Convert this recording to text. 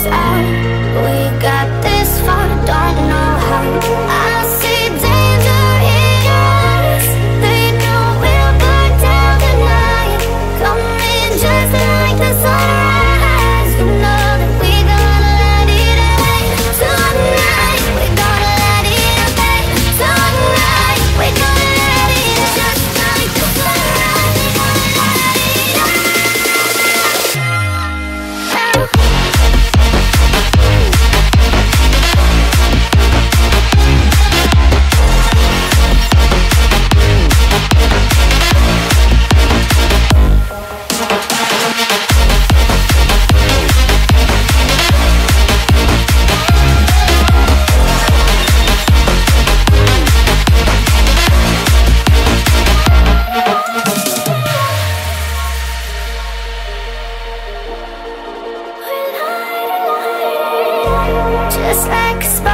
us out. We got this far, don't know how. I see danger in your eyes. They know we'll burn down the night. Coming just like the sunrise. You know that we gonna let it rain. Tonight, we gonna let it rain. Tonight, we gonna let it just like the sunrise. We gonna let it rain. Just like a spark.